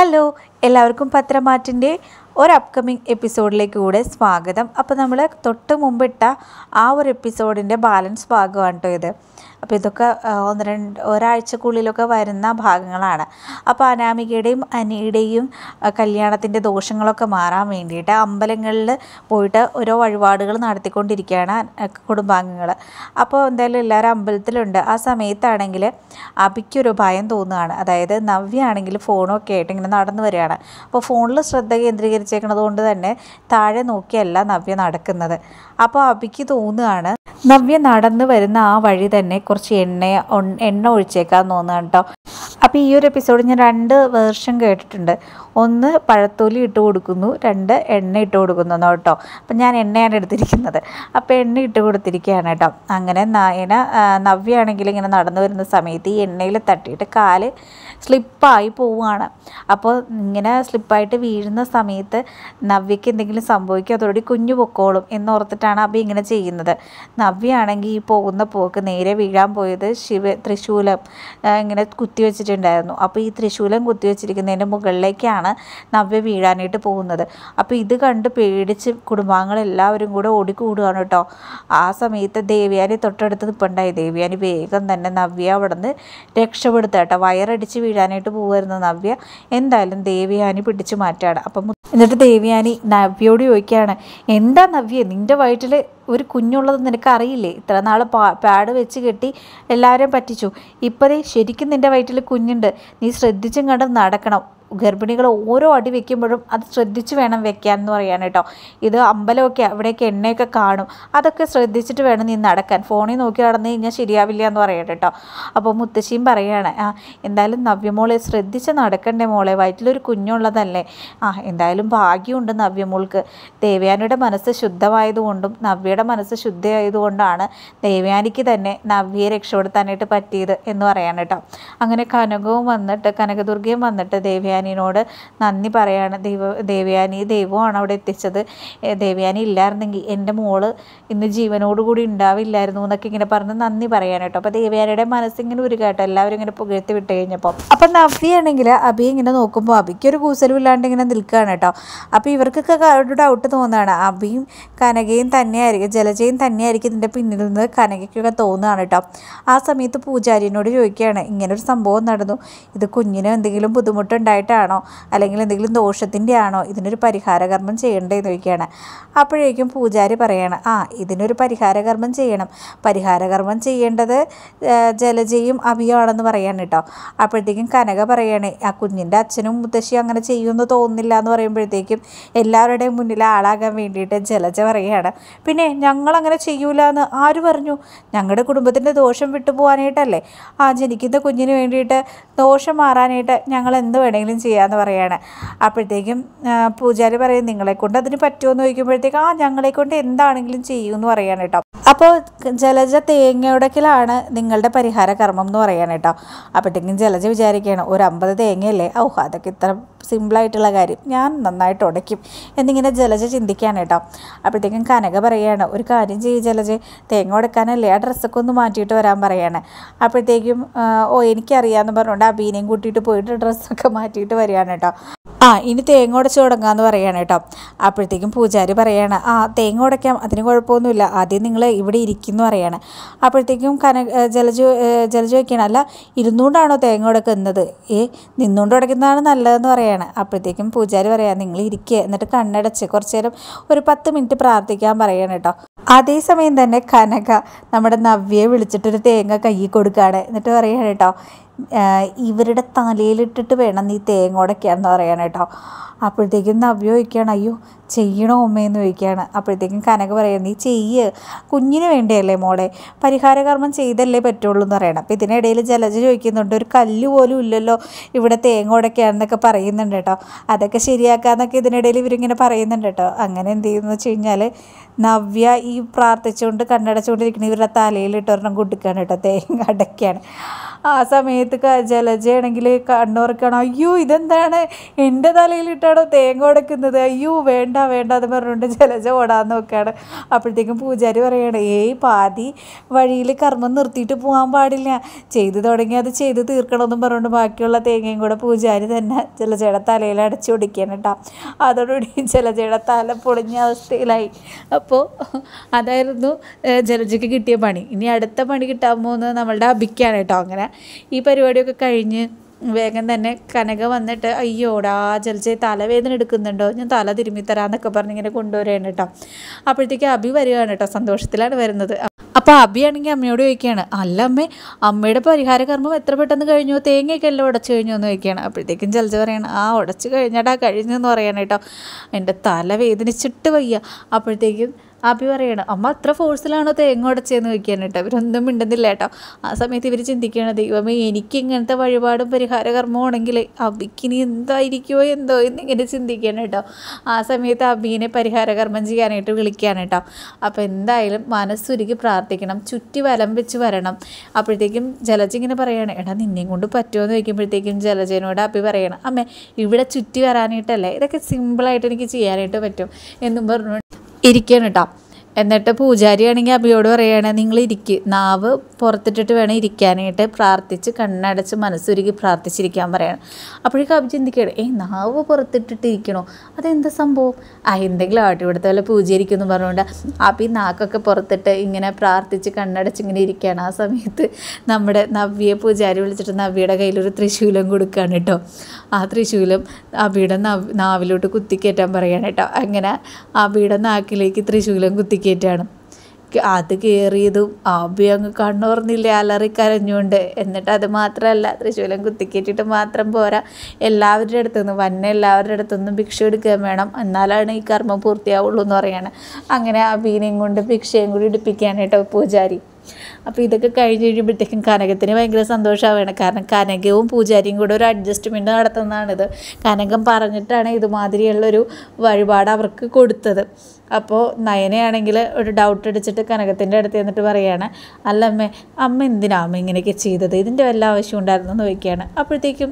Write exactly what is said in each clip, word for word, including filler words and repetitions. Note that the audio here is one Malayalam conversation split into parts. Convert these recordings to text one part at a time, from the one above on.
ഹലോ, എല്ലാവർക്കും പത്രമാറ്റിൻ്റെ ഒരു അപ്കമിങ് എപ്പിസോഡിലേക്ക് കൂടെ സ്വാഗതം. അപ്പോൾ നമ്മൾ തൊട്ട് മുമ്പിട്ട ആ ഒരു എപ്പിസോഡിൻ്റെ ബാലൻസ് ഭാഗമാണ് കേട്ടോ ഇത്. അപ്പോൾ ഇതൊക്കെ ഒന്ന് രണ്ട് ഒരാഴ്ചക്കുള്ളിലൊക്കെ വരുന്ന ഭാഗങ്ങളാണ്. അപ്പോൾ അനാമികയുടെയും അനിയുടെയും കല്യാണത്തിൻ്റെ ദോഷങ്ങളൊക്കെ മാറാൻ വേണ്ടിയിട്ട് അമ്പലങ്ങളിൽ പോയിട്ട് ഓരോ വഴിപാടുകൾ നടത്തിക്കൊണ്ടിരിക്കുകയാണ് കുടുംബാംഗങ്ങൾ. അപ്പോൾ എന്തായാലും എല്ലാവരും അമ്പലത്തിലുണ്ട്. ആ സമയത്താണെങ്കിൽ അബിക്കൊരു ഭയം തോന്നുകയാണ്. അതായത് നവ്യ ആണെങ്കിൽ ഫോണൊക്കെ ആയിട്ട് ഇങ്ങനെ നടന്നു വരികയാണ്. അപ്പോൾ ഫോണിൽ ശ്രദ്ധ കേന്ദ്രീകരിച്ചേക്കുന്നത് കൊണ്ട് തന്നെ താഴെ നോക്കിയല്ല നവ്യ നടക്കുന്നത്. അപ്പോൾ അബിക്ക് തോന്നുകയാണ് നവ്യ നടന്നു വരുന്ന ആ വഴി തന്നെ കുറച്ച് എണ്ണ എണ്ണ ഒഴിച്ചേക്കാൻ തോന്നുകയാണ് കേട്ടോ. അപ്പോൾ ഈ ഒരു എപ്പിസോഡ് ഞാൻ രണ്ട് വേർഷൻ കേട്ടിട്ടുണ്ട്. ഒന്ന് പഴത്തൊലി ഇട്ട് കൊടുക്കുന്നു, രണ്ട് എണ്ണ ഇട്ട് കൊടുക്കുന്നു കേട്ടോ. അപ്പം ഞാൻ എണ്ണയാണ് എടുത്തിരിക്കുന്നത്. അപ്പോൾ എണ്ണ ഇട്ട് കൊടുത്തിരിക്കുകയാണ് കേട്ടോ. അങ്ങനെ നയന നവ്യ ആണെങ്കിൽ ഇങ്ങനെ നടന്നു വരുന്ന സമയത്ത് ഈ എണ്ണയിൽ തട്ടിയിട്ട് കാല് സ്ലിപ്പായി പോവുകയാണ്. അപ്പോൾ ഇങ്ങനെ സ്ലിപ്പായിട്ട് വീഴുന്ന സമയത്ത് നവ്യയ്ക്ക് എന്തെങ്കിലും സംഭവിക്കും, അതോടെ കുഞ്ഞു പൊക്കോളും എന്നോർത്തിട്ടാണ് അബി ഇങ്ങനെ ചെയ്യുന്നത്. നവ്യ ആണെങ്കിൽ ഈ പോകുന്ന പോക്ക് നേരെ വീഴാൻ പോയത് ശിവ ത്രിശൂലം ഇങ്ങനെ കുത്തി വെച്ചിട്ടുണ്ടായിരുന്നു. അപ്പോൾ ഈ ത്രിശൂലം കുത്തി വെച്ചിരിക്കുന്നതിൻ്റെ മുകളിലേക്കാണ് നവ്യ വീഴാനായിട്ട് പോകുന്നത്. അപ്പോൾ ഇത് കണ്ട് പേടിച്ച് കുടുംബാംഗങ്ങളെല്ലാവരും കൂടെ ഓടിക്കൂടുകയാണ് കേട്ടോ. ആ സമയത്ത് ദേവയാനി തൊട്ടടുത്ത് നിൽപ്പുണ്ടായി. ദേവയാനി വേഗം തന്നെ നവ്യ അവിടെ നിന്ന് രക്ഷപ്പെടുത്തുക കേട്ടോ. വയറടിച്ച് വീഴാനായിട്ട് പോകുമായിരുന്നു നവ്യ. എന്തായാലും ദേവയാനി പിടിച്ചു മാറ്റാണ്. അപ്പം എന്നിട്ട് ദേവയാനി നവ്യയോട് ചോദിക്കുകയാണ്, എന്താ നവ്യ നിൻ്റെ വയറ്റിൽ ഒരു കുഞ്ഞുള്ളത് നിനക്ക് അറിയില്ലേ? ഇത്ര നാൾ പാ പാഡ് വെച്ച് കെട്ടി എല്ലാവരെയും പറ്റിച്ചു. ഇപ്പോഴേ ശരിക്കും നിൻ്റെ വയറ്റിൽ കുഞ്ഞുണ്ട്. നീ ശ്രദ്ധിച്ചും കണ്ട് നടക്കണം. ഗർഭിണികൾ ഓരോ അടി വെക്കുമ്പോഴും അത് ശ്രദ്ധിച്ച് വേണം വെക്കാൻ എന്ന് പറയാൻ കേട്ടോ. ഇത് അമ്പലമൊക്കെ അവിടെയൊക്കെ എണ്ണയൊക്കെ കാണും, അതൊക്കെ ശ്രദ്ധിച്ചിട്ട് വേണം നീ നടക്കാൻ. ഫോണിൽ നോക്കി നടന്നു കഴിഞ്ഞാൽ ശരിയാവില്ല എന്ന് പറയട്ടെ കേട്ടോ. അപ്പോൾ മുത്തശ്ശിയും പറയുകയാണ്, ആ എന്തായാലും നവ്യമോളെ ശ്രദ്ധിച്ച് നടക്കണ്ടേ മോളെ, വയറ്റിലൊരു കുഞ്ഞുള്ളതല്ലേ. ആ എന്തായാലും ഭാഗ്യമുണ്ട് നവ്യമോൾക്ക്. ദേവയാനിയുടെ മനസ്സ് ശുദ്ധമായതുകൊണ്ടും നവ്യയുടെ മനസ്സ് ശുദ്ധമായതുകൊണ്ടാണ് ദേവയാനിക്ക് തന്നെ നവ്യയെ രക്ഷപ്പെടുത്താനായിട്ട് പറ്റിയത് എന്ന് പറയാൻ കേട്ടോ. അങ്ങനെ കനകവും വന്നിട്ട് കനകദുർഗയും വന്നിട്ട് ദേവയാനി ോട് നന്ദി പറയാണ്. ദൈവ ദേവയാനി ദൈവമാണ് അവിടെ എത്തിച്ചത്. ദേവയാനി ഇല്ലായിരുന്നെങ്കിൽ എൻ്റെ മോള് ഇന്ന് ജീവനോടുകൂടി ഉണ്ടാവില്ലായിരുന്നു എന്നൊക്കെ ഇങ്ങനെ പറഞ്ഞ് നന്ദി പറയാൻ കേട്ടോ. അപ്പോൾ ദേവയാനിയുടെ മനസ്സിങ്ങനെ ഒരു കേട്ടോ എല്ലാവരും ഇങ്ങനെ പുകഴ്ത്തി വിട്ട് കഴിഞ്ഞപ്പോൾ. അപ്പം നവ്യാണെങ്കിൽ അബി ഇങ്ങനെ നോക്കുമ്പോൾ അബിക്കൊരു കൂസലും ഇല്ലാണ്ട് ഇങ്ങനെ നിൽക്കുകയാണ് കേട്ടോ. അപ്പോൾ ഇവർക്കൊക്കെ ഒരു ഡൗട്ട് തോന്നുകയാണ്, അബിയും കനകയും തന്നെയായിരിക്കും ജലജയും തന്നെയായിരിക്കും ഇതിൻ്റെ പിന്നിൽ നിന്ന് കനകയ്ക്കൊക്കെ തോന്നുകയാണ് കേട്ടോ. ആ സമയത്ത് പൂജാരിനോട് ചോദിക്കുകയാണ്, ഇങ്ങനൊരു സംഭവം നടന്നു, ഇത് കുഞ്ഞിന് എന്തെങ്കിലും ബുദ്ധിമുട്ടുണ്ടായിട്ടാണോ അല്ലെങ്കിൽ എന്തെങ്കിലും ദോഷത്തിൻ്റെ ആണോ, ഇതിനൊരു പരിഹാരകർമ്മം ചെയ്യണ്ടേന്ന് ചോദിക്കുകയാണ്. അപ്പോഴേക്കും പൂജാരി പറയണം, ആ ഇതിനൊരു പരിഹാരകർമ്മം ചെയ്യണം, പരിഹാരകർമ്മം ചെയ്യേണ്ടത് ജലജയും അഭിയാണെന്ന് പറയാൻ കേട്ടോ. അപ്പോഴത്തേക്കും കനക പറയണേ, ആ കുഞ്ഞിൻ്റെ അച്ഛനും മുത്തശ്ശിയും അങ്ങനെ ചെയ്യുമെന്ന് തോന്നുന്നില്ല എന്ന് പറയുമ്പോഴത്തേക്കും എല്ലാവരുടെയും മുന്നിൽ ആളാകാൻ വേണ്ടിയിട്ട് ജലജ പറയുകയാണ്, പിന്നെ ഞങ്ങളങ്ങനെ ചെയ്യൂല എന്ന് ആര് പറഞ്ഞു? ഞങ്ങളുടെ കുടുംബത്തിൻ്റെ ദോഷം വിട്ടുപോകാനായിട്ടല്ലേ, ആ ജനിക്കുന്ന കുഞ്ഞിന് വേണ്ടിയിട്ട് ദോഷം മാറാനായിട്ട് ഞങ്ങൾ എന്ത് വേണമെങ്കിലും ചെയ്യാമെന്ന് പറയാണ്. അപ്പോഴത്തേക്കും പൂജാരി പറയും, നിങ്ങളെക്കൊണ്ട് അതിന് പറ്റുമോ എന്ന് ചോദിക്കുമ്പോഴത്തേക്കും ആ ഞങ്ങളെക്കൊണ്ട് എന്താണെങ്കിലും ചെയ്യുമെന്ന് പറയാൻ കേട്ടോ. അപ്പോൾ ജലജ തേങ്ങയുടക്കലാണ് നിങ്ങളുടെ പരിഹാര കർമ്മം എന്ന് പറയാൻ കേട്ടോ. അപ്പോഴത്തേക്കും ജലജ വിചാരിക്കുകയാണ്, ഒരു അമ്പത് തേങ്ങയല്ലേ, ഓ അതൊക്കെ ഇത്ര സിമ്പിളായിട്ടുള്ള കാര്യം, ഞാൻ നന്നായിട്ട് ഉടയ്ക്കും എന്നിങ്ങനെ ജലജ ചിന്തിക്കുകയാണ് കേട്ടോ. അപ്പോഴത്തേക്കും കനക പറയുകയാണ്, ഒരു കാര്യം ചെയ്യും ജലജ, തേങ്ങ ഉടക്കാനല്ലേ ആ ഡ്രസ്സൊക്കെ ഒന്ന് മാറ്റിയിട്ട് വരാൻ പറയാണ്. അപ്പോഴത്തേക്കും ഓ എനിക്കറിയാമെന്ന് പറഞ്ഞുകൊണ്ട് അബീനെയും കൂട്ടിയിട്ട് പോയിട്ട് ഡ്രസ്സൊക്കെ മാറ്റിയിട്ട് വരികയാണ് കേട്ടോ. ആ ഇനി തേങ്ങ ഉടച്ച് തുടങ്ങാമെന്ന് പറയാണ് കേട്ടോ. അപ്പോഴത്തേക്കും പൂജാരി പറയാണ്, ആ തേങ്ങ ഉടയ്ക്കാം, അതിന് കുഴപ്പമൊന്നുമില്ല, ആദ്യം നിങ്ങൾ ഇവിടെ ഇരിക്കുന്നു പറയാണ്. അപ്പോഴത്തേക്കും കന ജലജ ജലജ വയ്ക്കണം, അല്ല ഇരുന്നുകൊണ്ടാണോ തേങ്ങ ഉടക്കുന്നത്? ഏ നിന്നുകൊണ്ട് ഉടയ്ക്കുന്നതാണ് നല്ലതെന്ന് പറയാണ്. അപ്പോഴത്തേക്കും പൂജാരി പറയാം, നിങ്ങൾ ഇരിക്കുക, എന്നിട്ട് കണ്ണടച്ച് കുറച്ച് നേരം ഒരു പത്ത് മിനിറ്റ് പ്രാർത്ഥിക്കാൻ പറയാണ് കേട്ടോ. അതേസമയം തന്നെ കനക നമ്മുടെ നവ്യയെ വിളിച്ചിട്ടൊരു തേങ്ങ കയ്യിൽ കൊടുക്കുകയാണ്. എന്നിട്ട് പറയാണ് കേട്ടോ, ഇവരുടെ തലയിലിട്ടിട്ട് വേണം നീ തേങ്ങ ഉടയ്ക്കാന്ന് പറയാൻ കേട്ടോ. അപ്പോഴത്തേക്കും നവ്യ ചോദിക്കുകയാണ്, അയ്യോ ചെയ്യണോ അമ്മയെന്ന് ചോദിക്കുകയാണ്. അപ്പോഴത്തേക്കും കനക പറയാം, നീ ചെയ്യ്, കുഞ്ഞിന് വേണ്ടിയല്ലേ മോളെ, പരിഹാരകർമ്മം ചെയ്തല്ലേ പറ്റുള്ളൂ എന്ന് പറയണം. അപ്പോൾ ഇതിനിടയിൽ ജലജ ചോദിക്കുന്നുണ്ട്, ഒരു കല്ല് പോലും ഇല്ലല്ലോ ഇവിടെ തേങ്ങ ഉടയ്ക്കാന്നൊക്കെ പറയുന്നുണ്ട് കേട്ടോ. അതൊക്കെ ശരിയാക്കാന്നൊക്കെ ഇതിനിടയിൽ ഇവരിങ്ങനെ പറയുന്നുണ്ട് കേട്ടോ. അങ്ങനെ എന്ത് ചെയ്യുമെന്ന് വെച്ച് കഴിഞ്ഞാൽ നവ്യ ഈ പ്രാർത്ഥിച്ചുകൊണ്ട് കണ്ണടച്ചുകൊണ്ടിരിക്കുന്ന ഇവരുടെ തലയിലിട്ട് ഒരെണ്ണം കൊടുക്കുകയാണ് കേട്ടോ, തേങ്ങ അടയ്ക്കാണ്. ആ സമയത്ത് ജലജയാണെങ്കിൽ കണ്ണുറക്കണം, അയ്യോ ഇതെന്താണ് എൻ്റെ തലയിലിട്ടാണോ തേങ്ങ ഉടക്കുന്നത്, അയ്യോ വേണ്ട വേണ്ട എന്ന് പറഞ്ഞുകൊണ്ട് ജലജ ഓടാൻ നോക്കുകയാണ്. അപ്പോഴത്തേക്കും പൂജാരി പറയുകയാണ്, ഏയ് പാതി വഴിയിൽ കർമ്മം നിർത്തിയിട്ട് പോകാൻ പാടില്ല, ചെയ്തു തുടങ്ങി അത് ചെയ്ത് തീർക്കണമെന്നും പറഞ്ഞുകൊണ്ട് ബാക്കിയുള്ള തേങ്ങയും കൂടെ പൂജാരി തന്നെ ജലജയുടെ തലയിൽ അടച്ചു ഒടിക്കാൻ കേട്ടോ. അതോടുകൂടി ജലജയുടെ തല പൊളിഞ്ഞ അവസ്ഥയിലായി. അപ്പോൾ അതായിരുന്നു ജലജയ്ക്ക് കിട്ടിയ പണി. ഇനി അടുത്ത പണി കിട്ടാൻ പോകുന്നത് നമ്മളുടെ അബിക്കാണ് കേട്ടോ. അങ്ങനെ ഈ പരിപാടിയൊക്കെ കഴിഞ്ഞ് വേഗം തന്നെ കനക വന്നിട്ട്, അയ്യോടാ ജലജയെ തലവേദന എടുക്കുന്നുണ്ടോ, ഞാൻ തല തിരുമ്മി തരാമെന്നൊക്കെ പറഞ്ഞ് ഇങ്ങനെ കൊണ്ടുവരികയാണ് കേട്ടോ. അപ്പോഴത്തേക്ക് അബി വരികയാണ് കേട്ടോ, സന്തോഷത്തിലാണ് വരുന്നത്. അപ്പോൾ അബിയാണെങ്കിൽ അമ്മയോട് ചോദിക്കുകയാണ്, അല്ല അമ്മേ അമ്മയുടെ പരിഹാര കർമ്മം എത്ര പെട്ടെന്ന് കഴിഞ്ഞു, തേങ്ങയൊക്കെ എല്ലാം ഉടച്ചു കഴിഞ്ഞു എന്ന് ചോദിക്കുകയാണ്. അപ്പോഴത്തേക്കും ജലജ പറയണം, ആ ഉടച്ച് കഴിഞ്ഞാടാ കഴിഞ്ഞു എന്ന് പറയണം കേട്ടോ, എൻ്റെ തല വേദനിച്ചിട്ട് വയ്യ. അപ്പോഴത്തേക്കും അബി പറയണം, അമ്മ അത്ര ഫോഴ്സിലാണോ തേങ്ങ ഉടച്ചതെന്ന് ചോദിക്കാൻ കേട്ടോ. ഇവരൊന്നും മിണ്ടുന്നില്ല കേട്ടോ. ആ സമയത്ത് ഇവർ ചിന്തിക്കുകയാണ്, ദൈവമേ എനിക്ക് ഇങ്ങനത്തെ വഴിപാടും പരിഹാര കർമ്മമാണെങ്കിൽ അബിക്കിനി എന്തായിരിക്കുമോ എന്തോ എന്നിങ്ങനെ ചിന്തിക്കുകയാണ് കേട്ടോ. ആ സമയത്ത് അബീനെ പരിഹാര കർമ്മം ചെയ്യാനായിട്ട് വിളിക്കുകയാണ് കേട്ടോ. അപ്പോൾ എന്തായാലും മനസ്സുരുക്കി പ്രാർത്ഥിക്കണം, ചുറ്റി വലം വെച്ച് വരണം. അപ്പോഴത്തേക്കും ജലജ ഇങ്ങനെ പറയുകയാണ്, എടാ നിന്നെയും കൊണ്ട് പറ്റുമോ എന്ന് ചോദിക്കുമ്പോഴത്തേക്കും ജലജനോട് അബി പറയണം, അമ്മേ ഇവിടെ ചുറ്റി വരാനായിട്ടല്ലേ, ഇതൊക്കെ സിമ്പിളായിട്ട് എനിക്ക് ചെയ്യാനായിട്ട് പറ്റും എന്നും പറഞ്ഞു ഇരിക്കുകയാണ് കേട്ടോ. എന്നിട്ട് പൂജാരിയാണെങ്കിൽ അബിയോട് പറയുകയാണ്, നിങ്ങൾ ഇരിക്ക്, നാവ് പുറത്തിട്ടിട്ട് വേണം ഇരിക്കാനായിട്ട്, പ്രാർത്ഥിച്ച് കണ്ണടച്ച് മനസ്സുരുക്കി പ്രാർത്ഥിച്ചിരിക്കാൻ പറയണം. അപ്പോഴേക്കും അബി ചിന്തിക്കുകയാണ്, ഏയ് നാവ് പുറത്തിട്ടിട്ട് ഇരിക്കണോ, അതെന്താ സംഭവം, ആ എന്തെങ്കിലും ആവട്ടെ ഇവിടുത്തെ വല്ല പൂജയിരിക്കുമെന്ന് പറഞ്ഞുകൊണ്ട് അബി നാക്കൊക്കെ പുറത്തിട്ട് ഇങ്ങനെ പ്രാർത്ഥിച്ച് കണ്ണടച്ച് ഇങ്ങനെ ഇരിക്കുകയാണ്. ആ സമയത്ത് നമ്മുടെ നവ്യയെ പൂജാരി വിളിച്ചിട്ട് നവ്യയുടെ കയ്യിലൊരു ത്രിശൂലം കൊടുക്കുകയാണ് കേട്ടോ. ആ ത്രിശൂലം അബിയുടെ നവ് നാവിലോട്ട് കുത്തിക്കയറ്റാൻ പറയുകയാണ് കേട്ടോ. അങ്ങനെ അബിയുടെ നാക്കിലേക്ക് ത്രിശൂലം കുത്തി ാണ് അത് കയറിയതും അബി അങ്ങ് കണ്ണുറന്നില്ലേ അലറി കരഞ്ഞുകൊണ്ട്. എന്നിട്ട് അത് മാത്രമല്ല, തൃശ്ശൂലം കുത്തിക്കേറ്റിട്ട് മാത്രം പോരാ, എല്ലാവരുടെ അടുത്തുനിന്നും വന്ന എല്ലാവരുടെ അടുത്തുനിന്നും ഭിക്ഷ എടുക്കാൻ വേണം, എന്നാലാണ് ഈ കർമ്മം പൂർത്തിയാവുള്ളൂ എന്ന് പറയാണ്. അങ്ങനെ അബീനെയും കൊണ്ട് ഭിക്ഷയും കൂടി എടുപ്പിക്കാനായിട്ടോ പൂജാരി. അപ്പോൾ ഇതൊക്കെ കഴിഞ്ഞ് കഴിയുമ്പോഴത്തേക്കും കനകത്തിന് ഭയങ്കര സന്തോഷമാവുകയാണ്. കാരണം കനകവും പൂജാരിയും കൂടെ ഒരു അഡ്ജസ്റ്റ്മെൻറ്റ് നടത്തുന്നതാണിത്. കനകം പറഞ്ഞിട്ടാണ് ഇതുമാതിരിയുള്ളൊരു വഴിപാട് അവർക്ക് കൊടുത്തത്. അപ്പോൾ നയനയാണെങ്കിൽ ഒരു ഡൗട്ട് അടിച്ചിട്ട് കനകത്തിൻ്റെ അടുത്ത് എന്നിട്ട് പറയുകയാണ്, അല്ല അമ്മേ അമ്മ എന്തിനാ അമ്മ ഇങ്ങനെയൊക്കെ ചെയ്തത്, ഇതിൻ്റെ വല്ല ആവശ്യം ഉണ്ടായിരുന്നു എന്ന് ചോദിക്കുകയാണ്. അപ്പോഴത്തേക്കും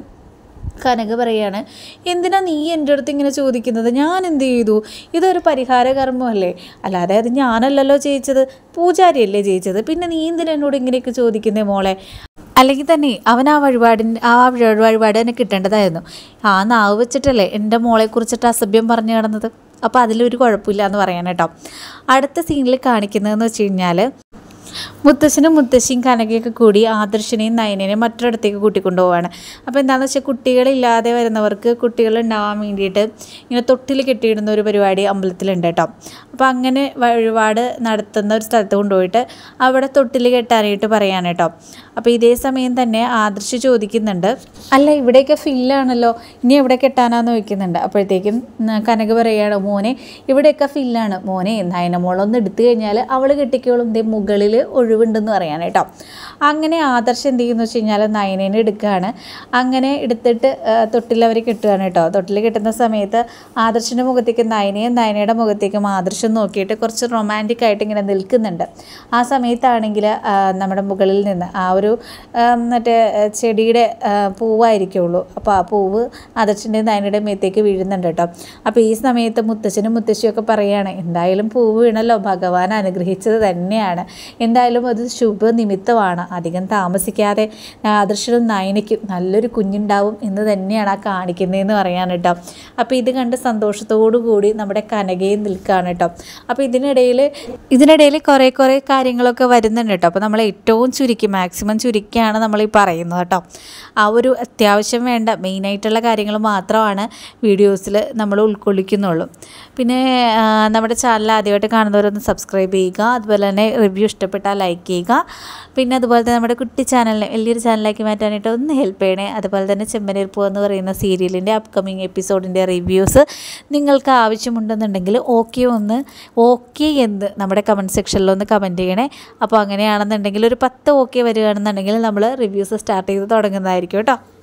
കനക പറയാണ്, എന്തിനാ നീ എൻ്റെ അടുത്ത് ഇങ്ങനെ ചോദിക്കുന്നത്, ഞാൻ എന്ത് ചെയ്തു, ഇതൊരു പരിഹാര കർമ്മമല്ലേ, അല്ലാതെ അത് ഞാനല്ലല്ലോ ചെയ്യിച്ചത്, പൂജാരിയല്ലേ ചെയ്യിച്ചത്, പിന്നെ നീ എന്തിനാ എന്നോട് ഇങ്ങനെയൊക്കെ ചോദിക്കുന്നേ മോളെ, അല്ലെങ്കിൽ തന്നെ അവൻ ആ വഴിപാടിൻ്റെ ആ വഴിപാട് തന്നെ കിട്ടേണ്ടതായിരുന്നു, ആ നാവ് വെച്ചിട്ടല്ലേ എൻ്റെ മോളെക്കുറിച്ചിട്ട് അസഭ്യം പറഞ്ഞു കിടന്നത്, അപ്പോൾ അതിലൊരു കുഴപ്പമില്ല എന്ന് പറയാൻ കേട്ടോ. അടുത്ത സീനിൽ കാണിക്കുന്നതെന്ന് വെച്ച് കഴിഞ്ഞാൽ മുത്തശ്ശനും മുത്തശ്ശിയും കനകയൊക്കെ കൂടി ആദർശനെയും നയനെയും മറ്റൊരിടത്തേക്ക് കൂട്ടിക്കൊണ്ടുപോവാണ്. അപ്പോൾ എന്താണെന്ന് വെച്ചാൽ കുട്ടികളില്ലാതെ വരുന്നവർക്ക് കുട്ടികളുണ്ടാവാൻ വേണ്ടിയിട്ട് ഇങ്ങനെ തൊട്ടിൽ കെട്ടിയിടുന്ന ഒരു പരിപാടി അമ്പലത്തിലുണ്ട് കേട്ടോ. അപ്പോൾ അങ്ങനെ വഴിപാട് നടത്തുന്ന ഒരു സ്ഥലത്ത് കൊണ്ടുപോയിട്ട് അവിടെ തൊട്ടിൽ കെട്ടാനായിട്ട് പറയാൻ കേട്ടോ. അപ്പോൾ ഇതേ സമയം തന്നെ ആദർശ് ചോദിക്കുന്നുണ്ട്, അല്ല ഇവിടെയൊക്കെ ഫില്ലാണല്ലോ, ഇനി എവിടെ കെട്ടാനാന്ന് ചോദിക്കുന്നുണ്ട്. അപ്പോഴത്തേക്കും കനക പറയുകയാണ്, മോനെ ഇവിടെയൊക്കെ ഫില്ലാണ് മോനെ, നയനമോളൊന്ന് എടുത്തു കഴിഞ്ഞാൽ അവൾ കെട്ടിക്കോളും, ദേ മുകളിൽ ഒഴിവുണ്ടെന്ന് പറയാൻ കേട്ടോ. അങ്ങനെ ആദർശ് എന്ത് ചെയ്യുന്നു വെച്ച് കഴിഞ്ഞാൽ നയനേനെ എടുക്കുകയാണ്. അങ്ങനെ എടുത്തിട്ട് തൊട്ടിൽ അവർ കെട്ടുകയാണ് കേട്ടോ. തൊട്ടിൽ കെട്ടുന്ന സമയത്ത് ആദർശിൻ്റെ മുഖത്തേക്ക് നയനയും നയനയുടെ മുഖത്തേക്കും ആദർശം നോക്കിയിട്ട് കുറച്ച് റൊമാൻറ്റിക് ആയിട്ട് ഇങ്ങനെ നിൽക്കുന്നുണ്ട്. ആ സമയത്താണെങ്കിൽ നമ്മുടെ മുകളിൽ നിന്ന് ആ ഒരു മറ്റേ ചെടിയുടെ പൂവായിരിക്കുള്ളൂ, അപ്പോൾ ആ പൂവ് ആദർശിൻ്റെ നയനയുടെ മേത്തേക്ക് വീഴുന്നുണ്ട് കേട്ടോ. അപ്പോൾ ഈ സമയത്ത് മുത്തശ്ശനും മുത്തശ്ശിയൊക്കെ പറയുകയാണ്, എന്തായാലും പൂവ് വീണല്ലോ, ഭഗവാൻ അനുഗ്രഹിച്ചത് തന്നെയാണ്, എന്തായാലും അത് ശുഭനിമിത്തമാണ്, അധികം താമസിക്കാതെ ആദർശനും നയനയ്ക്കും നല്ലൊരു കുഞ്ഞുണ്ടാവും എന്ന് തന്നെയാണ് ആ കാണിക്കുന്നതെന്ന് പറയാൻ കേട്ടോ. അപ്പോൾ ഇത് കണ്ട് സന്തോഷത്തോടു കൂടി നമ്മുടെ കനകയും നിൽക്കുകയാണ് കേട്ടോ. അപ്പോൾ ഇതിനിടയിൽ ഇതിനിടയിൽ കുറേ കുറേ കാര്യങ്ങളൊക്കെ വരുന്നുണ്ട് കേട്ടോ. അപ്പോൾ നമ്മൾ ഏറ്റവും ചുരുക്കി മാക്സിമം ചുരുക്കിയാണ് നമ്മൾ ഈ പറയുന്നത് കേട്ടോ. ആ ഒരു അത്യാവശ്യം വേണ്ട മെയിനായിട്ടുള്ള കാര്യങ്ങൾ മാത്രമാണ് വീഡിയോസിൽ നമ്മൾ ഉൾക്കൊള്ളിക്കുന്നുള്ളൂ. പിന്നെ നമ്മുടെ ചാനൽ ആദ്യമായിട്ട് കാണുന്നവരൊന്ന് സബ്സ്ക്രൈബ് ചെയ്യുക, അതുപോലെ തന്നെ റിവ്യൂ ഇഷ്ടപ്പെട്ടാൽ ലൈക്ക് ചെയ്യുക. പിന്നെ അതുപോലെ തന്നെ നമ്മുടെ കുട്ടി ചാനലിനെ വലിയൊരു ചാനലാക്കി മാറ്റാനായിട്ട് ഒന്ന് ഹെൽപ്പ് ചെയ്യണേ. അതുപോലെ തന്നെ ചെമ്പനീർപ്പൂ എന്ന് പറയുന്ന സീരിയലിൻ്റെ അപ്കമിങ് എപ്പിസോഡിൻ്റെ റിവ്യൂസ് നിങ്ങൾക്ക് ആവശ്യമുണ്ടെന്നുണ്ടെങ്കിൽ ഓക്കെ ഒന്ന് ഓക്കെ എന്ന് നമ്മുടെ കമൻറ്റ് സെക്ഷനിലൊന്ന് കമൻറ്റ് ചെയ്യണേ. അപ്പോൾ അങ്ങനെയാണെന്നുണ്ടെങ്കിൽ ഒരു പത്ത് ഓക്കെ വരികയാണെന്നുണ്ടെങ്കിൽ നമ്മൾ റിവ്യൂസ് സ്റ്റാർട്ട് ചെയ്ത് തുടങ്ങുന്നതായിരിക്കും കേട്ടോ.